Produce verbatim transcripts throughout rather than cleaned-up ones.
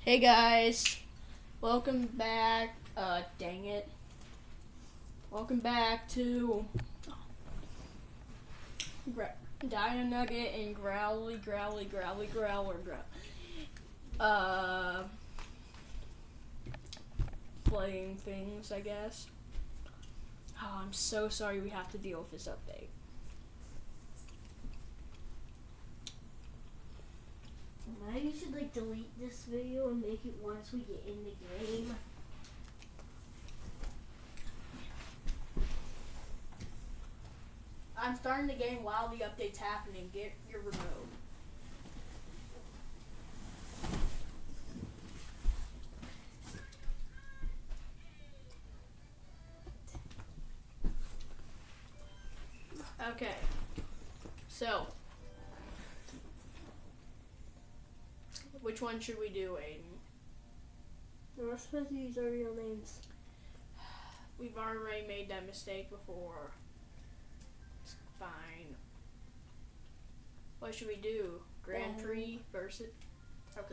Hey guys, welcome back. Uh, dang it. Welcome back to Gra- Dino Nugget and Growly, Growly, Growly, Growler, Growl. Uh, playing things, I guess. Oh, I'm so sorry we have to deal with this update. Now you should like delete this video and make it once we get in the game. I'm starting the game while the update's happening. Get your remote. Okay. So, which one should we do, Aiden? We're supposed to use our real names. We've already made that mistake before. It's fine. What should we do? Grand Um, Prix versus... Okay.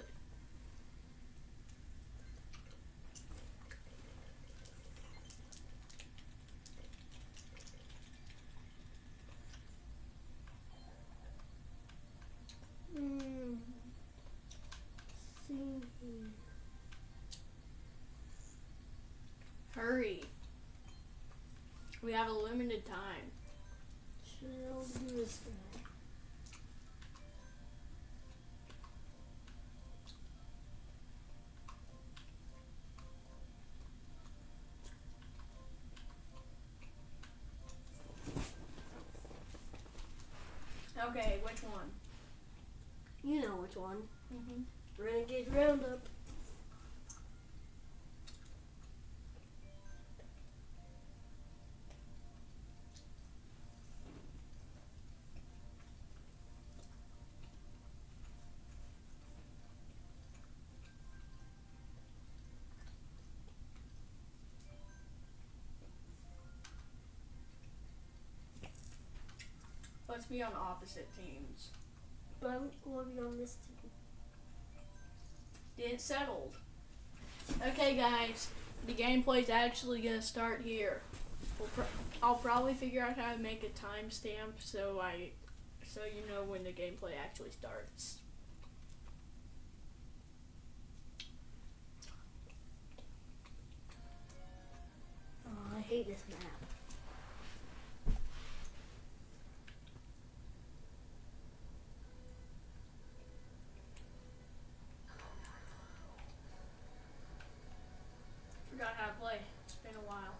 Hmm. See. Hurry. We have a limited time. Should I do this guy? Okay, which one? You know which one. Mm-hmm. Renegade Roundup. Let's be on opposite teams. But I'm going to be on this team. It's settled. Okay, guys, the gameplay's actually gonna start here. We'll pro I'll probably figure out how to make a timestamp so I, so you know when the gameplay actually starts. Oh, I hate this map. Forgot how to play. It's been a while.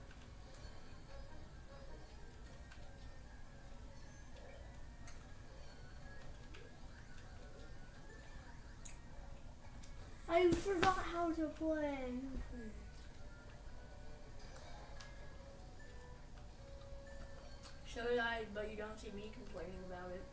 I forgot how to play. Should I? But you don't see me complaining about it.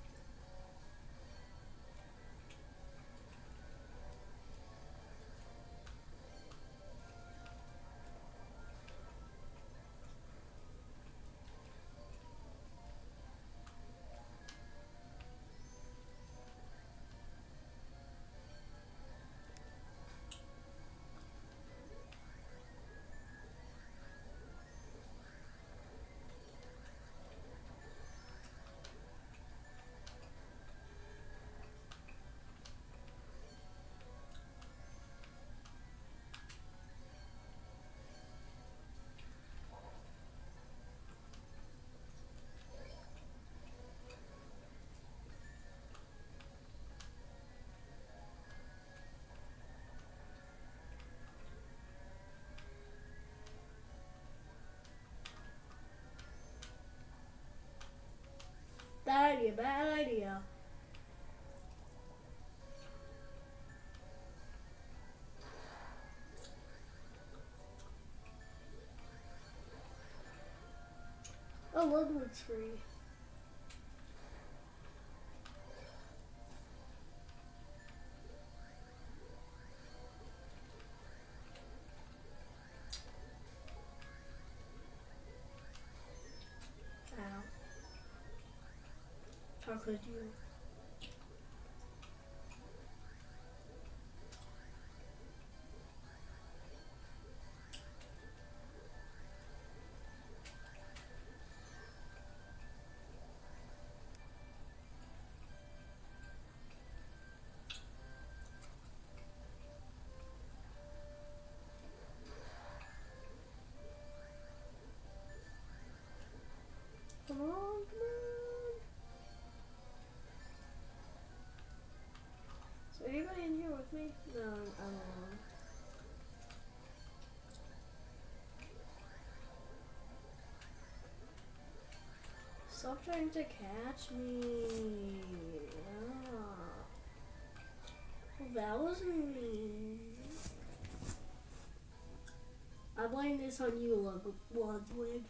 Bad idea, bad idea. Oh, Ludwig's free. Ow. How could you? here with me? No, I'm alone. Stop trying to catch me. Ah. Well, that was mean. I blame this on you, Lud- Ludwig.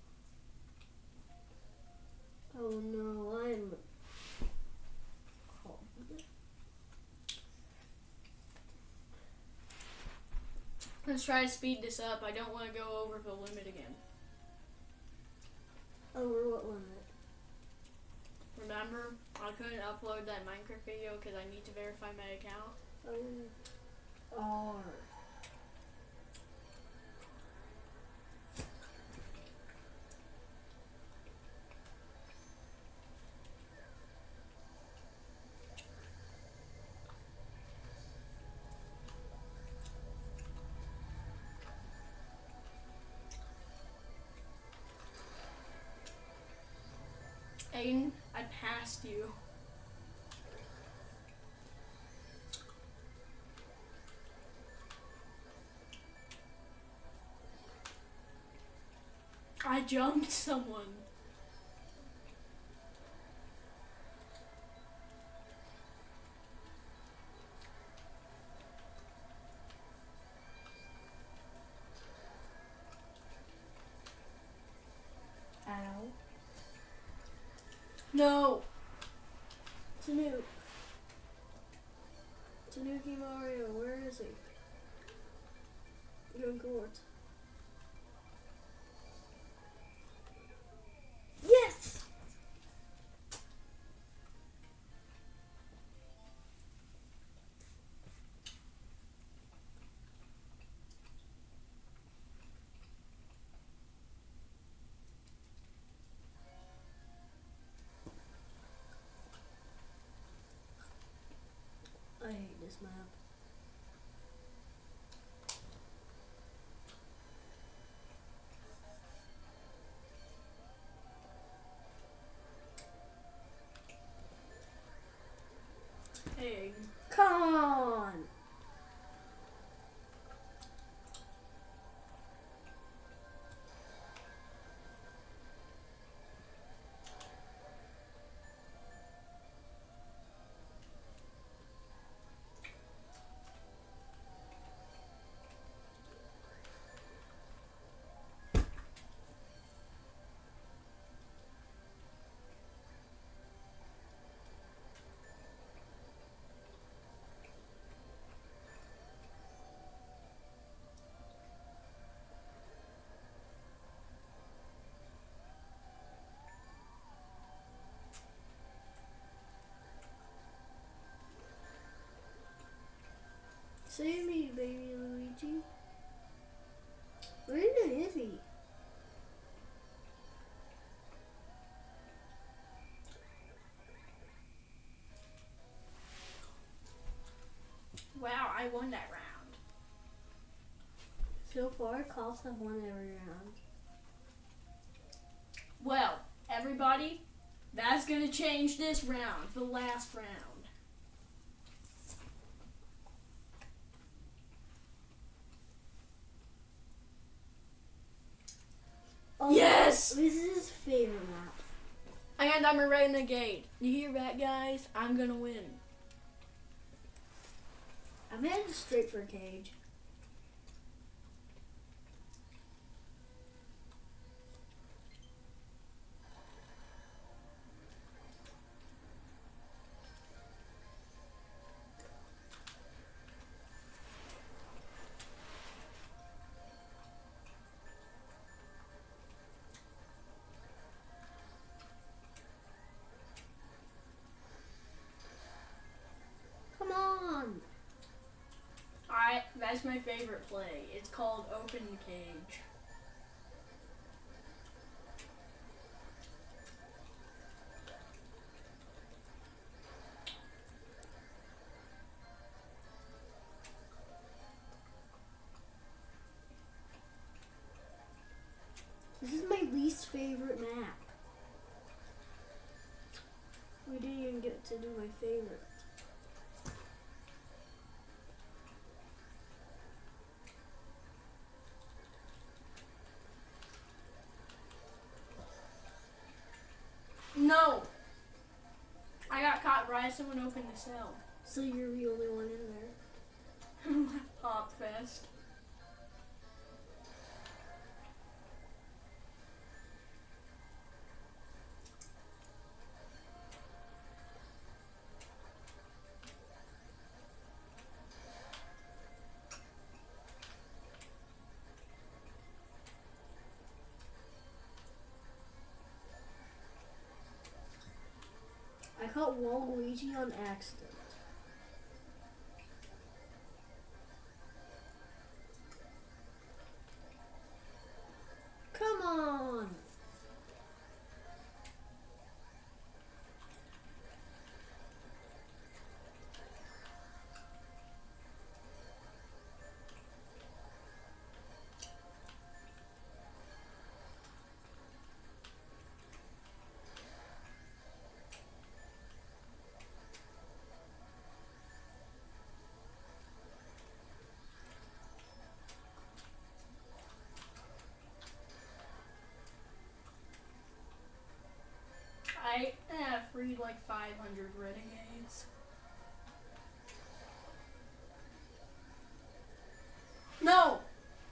Oh no, I'm cold. Let's try to speed this up. I don't want to go over the limit again. Over what limit? Remember, I couldn't upload that Minecraft video because I need to verify my account. Oh. R. Aiden, I passed you. I jumped someone. Ow. No. Tanuki. Tanuki Mario, where is he? You're in court. Yes! I hate this map. Hey. Come on! Save me, baby Luigi. Where is he? Wow, I won that round. So far, cops have won every round. Well, everybody, that's gonna change this round, the last round. Oh, Yes! This is his favorite map. And I'm a renegade. You hear that, guys? I'm gonna win. I'm headed straight for a cage. Come on! I that's my favorite play. It's called Open Cage. This is my least favorite map. We didn't even get to do my favorite. someone open the cell. So you're the only one in there. Pop fest. I caught Waluigi on accident. Come on! I have freed like five hundred renegades. No!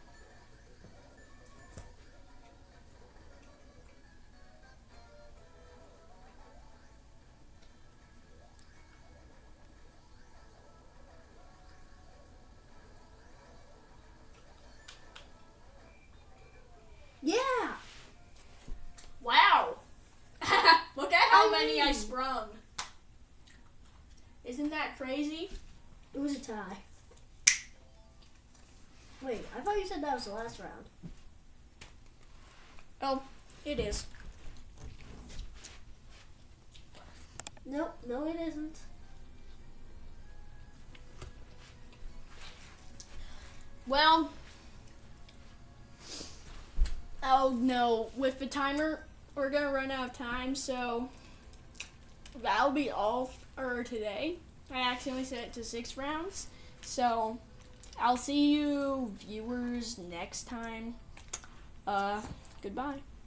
Yeah! Wow! Look at how I many I mean- sprung. Isn't that crazy? It was a tie. Wait, I thought you said that was the last round. Oh, it is. Nope, no it isn't. Well, oh no, with the timer, we're gonna run out of time, so that'll be all for today. I accidentally set it to six rounds, so I'll see you viewers next time. Uh, goodbye.